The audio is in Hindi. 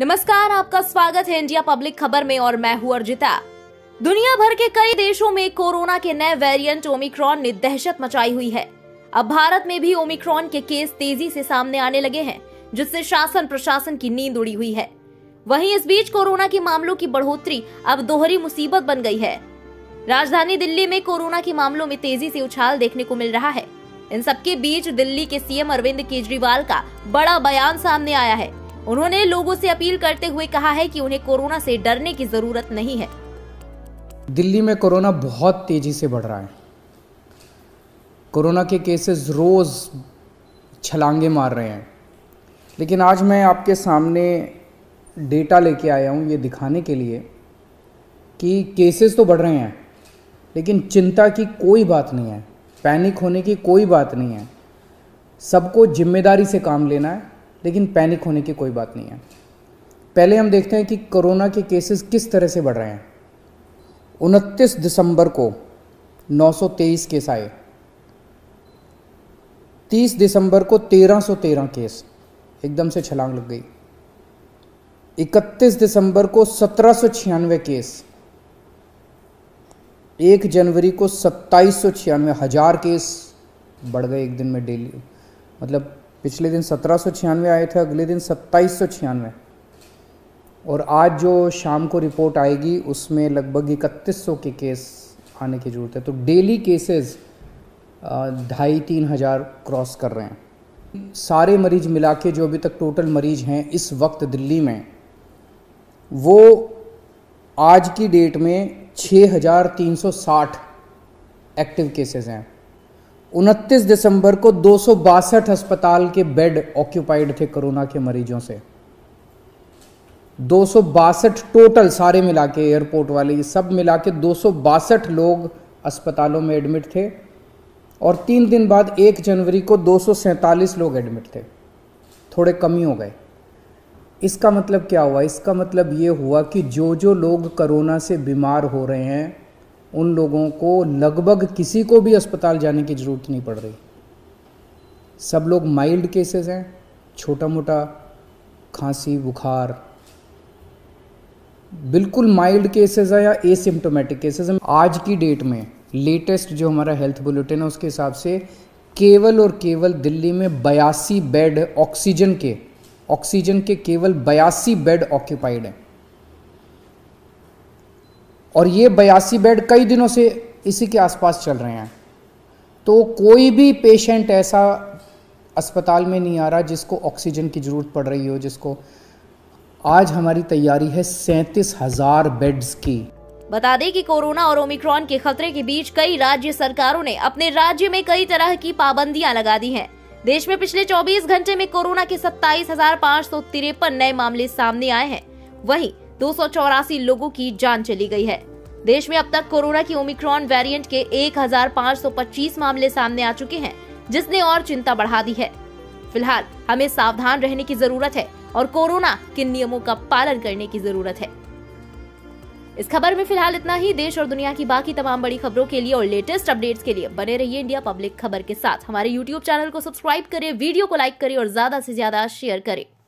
नमस्कार, आपका स्वागत है इंडिया पब्लिक खबर में और मैं हूं अर्जिता। दुनिया भर के कई देशों में कोरोना के नए वेरिएंट ओमिक्रॉन ने दहशत मचाई हुई है। अब भारत में भी ओमिक्रॉन के केस तेजी से सामने आने लगे हैं, जिससे शासन प्रशासन की नींद उड़ी हुई है। वहीं इस बीच कोरोना के मामलों की बढ़ोतरी अब दोहरी मुसीबत बन गई है। राजधानी दिल्ली में कोरोना के मामलों में तेजी से उछाल देखने को मिल रहा है। इन सबके बीच दिल्ली के सीएम अरविंद केजरीवाल का बड़ा बयान सामने आया है। उन्होंने लोगों से अपील करते हुए कहा है कि उन्हें कोरोना से डरने की जरूरत नहीं है। दिल्ली में कोरोना बहुत तेजी से बढ़ रहा है। कोरोना के केसेस रोज छलांगे मार रहे हैं, लेकिन आज मैं आपके सामने डेटा लेके आया हूँ ये दिखाने के लिए कि केसेस तो बढ़ रहे हैं, लेकिन चिंता की कोई बात नहीं है, पैनिक होने की कोई बात नहीं है। सबको जिम्मेदारी से काम लेना है, लेकिन पैनिक होने की कोई बात नहीं है। पहले हम देखते हैं कि कोरोना के केसेस किस तरह से बढ़ रहे हैं। 29 दिसंबर को 923 केस आए, 30 दिसंबर को 1313 केस, एकदम से छलांग लग गई। 31 दिसंबर को 1796 केस, 1 जनवरी को 2796, 1000 केस बढ़ गए एक दिन में डेली। मतलब पिछले दिन 1796 आए थे, अगले दिन 2796, और आज जो शाम को रिपोर्ट आएगी उसमें लगभग 3100 के केस आने की ज़रूरत है। तो डेली केसेस 2500-3000 हज़ार क्रॉस कर रहे हैं। सारे मरीज मिला के जो अभी तक टोटल मरीज हैं इस वक्त दिल्ली में, वो आज की डेट में 6360 एक्टिव केसेस हैं। 29 दिसंबर को 262 अस्पताल के बेड ऑक्यूपाइड थे कोरोना के मरीजों से। 262 टोटल, सारे मिला के, एयरपोर्ट वाले ये सब मिला के 262 लोग अस्पतालों में एडमिट थे। और 3 दिन बाद 1 जनवरी को 247 लोग एडमिट थे, थोड़े कम ही हो गए। इसका मतलब क्या हुआ? इसका मतलब ये हुआ कि जो लोग कोरोना से बीमार हो रहे हैं उन लोगों को लगभग किसी को भी अस्पताल जाने की ज़रूरत नहीं पड़ रही। सब लोग माइल्ड केसेस हैं, छोटा मोटा खांसी बुखार, बिल्कुल माइल्ड केसेस है या एसिम्टोमेटिक केसेस हैं। आज की डेट में लेटेस्ट जो हमारा हेल्थ बुलेटिन है उसके हिसाब से केवल और केवल दिल्ली में 82 बेड ऑक्सीजन के केवल 82 बेड ऑक्यूपाइड हैं। और ये 82 बेड कई दिनों से इसी के आसपास चल रहे हैं। तो कोई भी पेशेंट ऐसा अस्पताल में नहीं आ रहा जिसको ऑक्सीजन की ज़रूरत पड़ रही हो, जिसको आज हमारी तैयारी है 37,000 बेड्स की। बता दें कि कोरोना और ओमिक्रॉन के खतरे के बीच कई राज्य सरकारों ने अपने राज्य में कई तरह की पाबंदियां लगा दी हैं। देश में पिछले 24 घंटे में कोरोना के 27,553 नए मामले सामने आए हैं। वहीं 284 लोगों की जान चली गई है। देश में अब तक कोरोना की ओमिक्रॉन वेरिएंट के 1525 मामले सामने आ चुके हैं, जिसने और चिंता बढ़ा दी है। फिलहाल हमें सावधान रहने की जरूरत है और कोरोना के नियमों का पालन करने की जरूरत है। इस खबर में फिलहाल इतना ही। देश और दुनिया की बाकी तमाम बड़ी खबरों के लिए और लेटेस्ट अपडेट्स के लिए बने रहिए इंडिया पब्लिक खबर के साथ। हमारे YouTube चैनल को सब्सक्राइब करें, वीडियो को लाइक करें और ज्यादा से ज्यादा शेयर करें।